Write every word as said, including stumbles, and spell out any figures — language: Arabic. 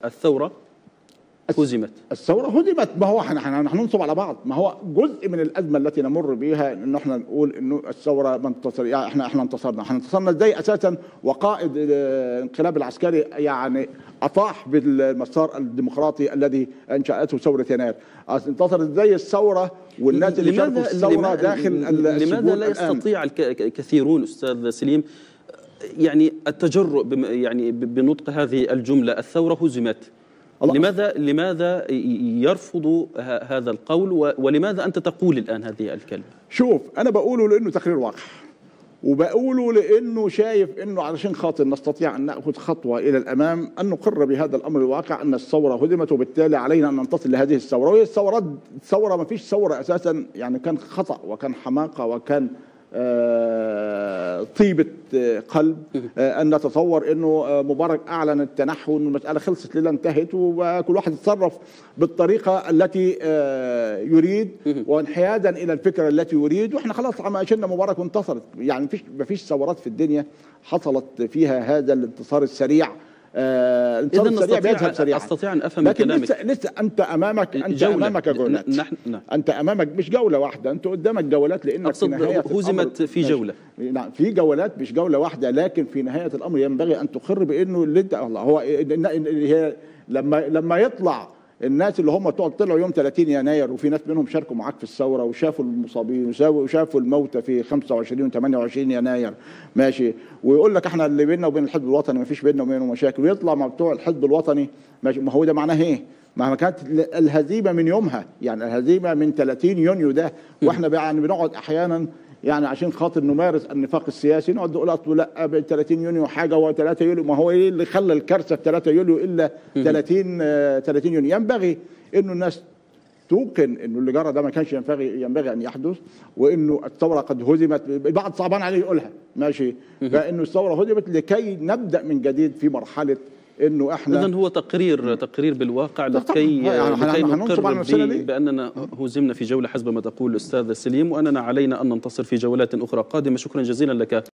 الثورة هزمت. الثورة هزمت. ما هو احنا نحن ننصب على بعض. ما هو جزء من الأزمة التي نمر بها انه احنا نقول انه الثورة ما انتصر، يعني احنا احنا انتصرنا، احنا انتصرنا ازاي اساسا؟ وقائد الانقلاب العسكري يعني اطاح بالمسار الديمقراطي الذي انشأته ثورة يناير. انتصر ازاي الثورة والناس اللي شاركوا في الثورة داخل لماذا لا يستطيع الكثيرون استاذ سليم يعني التجرؤ يعني بنطق هذه الجملة الثورة هزمت؟ لماذا لماذا يرفض هذا القول، ولماذا أنت تقول الآن هذه الكلمة؟ شوف، أنا بقوله لأنه تقرير واقع، وبقوله لأنه شايف أنه علشان خاطر نستطيع أن نأخذ خطوة إلى الأمام أن نقر بهذا الأمر الواقع أن الثورة هدمت، وبالتالي علينا أن ننتصر لهذه الثورة. وهي الثورات الثورة ما فيش ثورة أساسا، يعني كان خطأ وكان حماقة وكان آه طيبة قلب آه أن نتصور أنه مبارك أعلن التنحي وأن المسألة خلصت ليلة انتهت وكل واحد يتصرف بالطريقة التي آه يريد وانحيادا إلى الفكرة التي يريد، وإحنا خلاص عم أشلنا مبارك وانتصرت. يعني ما فيش ثورات في الدنيا حصلت فيها هذا الانتصار السريع. آه إذا نستطيع أستطيع أن أفهم لكن كلامك. لسه لسه أنت أمامك أنت جولة. أمامك جولات. نحن نعم. أنت أمامك مش جولة واحدة، أنت قدامك جولات، لأنك في نهاية هزمت في جولة. نعم في جولات مش جولة واحدة، لكن في نهاية الأمر ينبغي أن تقر بأنه اللي أنت الله هو هي لما لما يطلع الناس اللي هم طلعوا يوم ثلاثين يناير، وفي ناس منهم شاركوا معاك في الثوره وشافوا المصابين وشافوا الموتى في خمسة وعشرين وثمانية وعشرين يناير، ماشي، ويقول لك احنا اللي بيننا وبين الحزب الوطني ما فيش بيننا وبينه مشاكل، ويطلع مع بتوع الحزب الوطني ماشي. ما هو ده معناه ايه؟ ما كانت الهزيمه من يومها، يعني الهزيمه من ثلاثين يونيو ده، واحنا يعني بنقعد احيانا يعني عشان خاطر نمارس النفاق السياسي نقعد نقول اصل لا ب ثلاثين يونيو حاجه و3 يوليو، ما هو ايه اللي خلى الكارثه في ثلاثة يوليو الا ثلاثين ثلاثين يونيو؟ ينبغي انه الناس توقن انه اللي جرى ده ما كانش ينبغي ينبغي ان يحدث، وانه الثوره قد هزمت. البعض صعبان عليه يقولها ماشي، فانه الثوره هزمت لكي نبدا من جديد في مرحله انه احنا اذا هو تقرير تقرير بالواقع لكي يعني لكي نقر باننا هزمنا في جوله حسب ما تقول الاستاذ سليم، واننا علينا ان ننتصر في جولات اخرى قادمه. شكرا جزيلا لك.